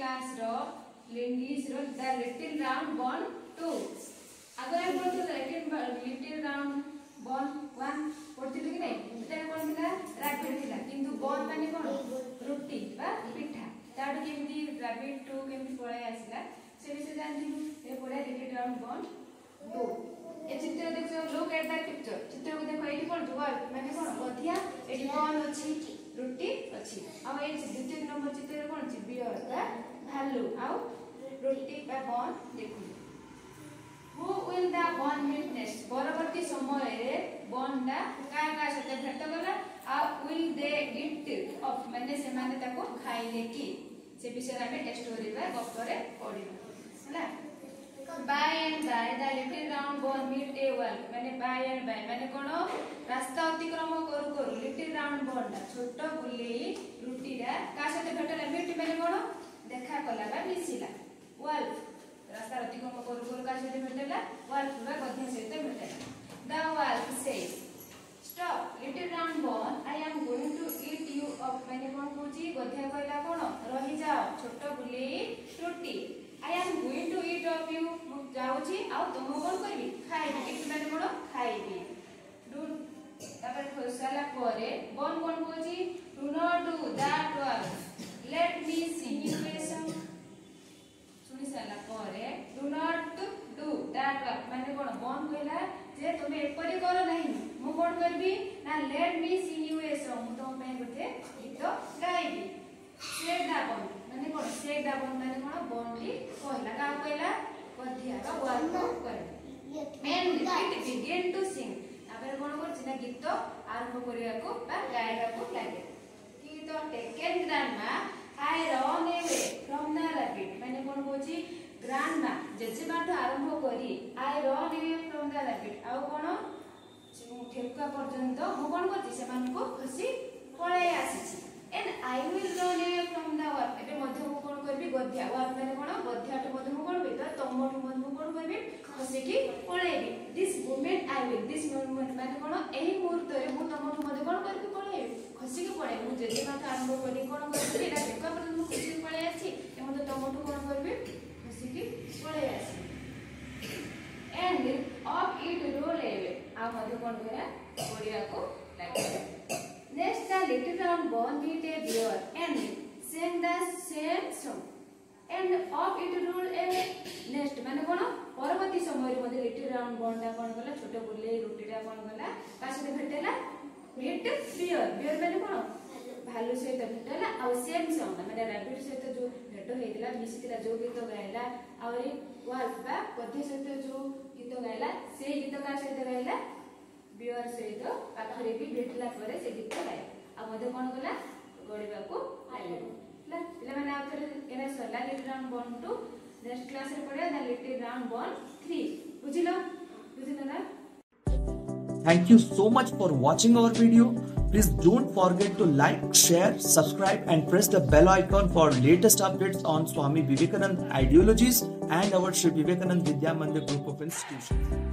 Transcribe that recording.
class row Lindy's row the little round bond 2 अगर हम बोलते little round bond 1 पढ़थिले कि नहीं एटा कोन थिला रैबिट थिला किंतु बॉन माने कोन रुटी बा पिठा ताडू केमती रैबिट 2 केमती पळे आसिला से विषय जानथिलु ए पळे little round bond 2 ए चित्र देखो लुक एट दैट पिक्चर चित्र को देखो एठी कोन जुवा माने कोन गधिया एठी बॉन अछि रुटी अछि आ ए द्वितीय नंबर चित्र कोन अछि बियर बा भालू आ रुटी बा बॉन देखु Who will the bond meet next? परवर्ती समय रे बॉन्ड का साथे भेट गला आ will they eat of माने से माने ताको खाइले की से विषय हमें स्टोरी बा गप्परे पढिबा हैला by and by the little round bond meet a wall माने by and by माने कोनो रास्ता अतिक्रम करू करू little round bond छोट गुली रुटी रा का साथे भेटला meet माने कोनो देखा कला बा मिसिला wall रास्ता अतिक्रम करू करू का साथे भेटला wall पूरा गध्य सहित भेटला the wall says stop little round bond I am going to eat you up माने कोन कहूची गध्य कहला कोन रहि जाओ छोट गुली रुटी I am going to eat of you मु जाउची आ तुम कोन करबी खाइबी eat माने कोन खाइबी do तापर खोसाला परे बॉन कोन कहूची do not do that work let me sing you a song सुनी साला परे do not do that work माने कोन बॉन कहला जे तुमे एपरि करो नहीं मु कोन करबी ना let me sing you a song मु तुम पे गोटे गीत गाइबी से दाबन माने कोन से दाबन माने कोन बॉन्डी कहला का कहला गधिया का वर्क करे and it began to sing आबे कोन करछि ना गीत आरंभ करिया को बा गायला को लागे गीत taken grandma I run away from the rabbit माने कोन कहछि ग्रांडमा जेजेमाठो आरंभ करी I run away from the rabbit आउ कोन ठेकुआ पर्यंत मु कोन करछि से मान को खसी पळे आसीछि and I will run away from the work एबे मध्य मु कोन करबी गध्या वर्क माने कोन गध्याटो मध्य मु कोन बेटा तमठो मध्य मु कोन करबी खसी की पळेबी this moment I will this moment माने कोन एही मुहूर्त रे मु तमठो मध्य कोन करबी पळेबी खसी की पळे मु जेजे माथा आरंभ करी कोन करबी एटा देखा पर मु खसी की पळे आछि ए मध्य तमठो कोन करबी खसी की पळे आछि and of it roll away आ मध्य कोन करा पडिया को लागे next the little round bond meet a bear and sang the same song and of it roll away next माने कोन परवर्ती समय रे मध्ये little round bond ता कोन गला छोटे बुले रुटी ता कोन गला का साथे भेटेला meet bear bear माने कोन भालू सहित भेटेला आ सेम सॉन्ग माने रैबिट सहित जो भेट हेतिला मिसितिला जो गीत गायला आउरी वाल्फ बा गधी सहित जो गीत गायला से गीत का सहित गायला बियर सहित पाखरे भी भेटला परे से गीत गाय आ मधे कोन गला गडीबा को आइले ला पिला माने आथरे एना सरला little round bond 2 next class रे पढे द लिटिल राउंड बॉन्ड 3 बुझिलो ना Thank you so much for watching our video. Please don't forget to like, share, subscribe and press the bell icon for latest updates on Swami Vivekananda ideologies and our Sri Vivekananda Vidya Mandir group of institutions.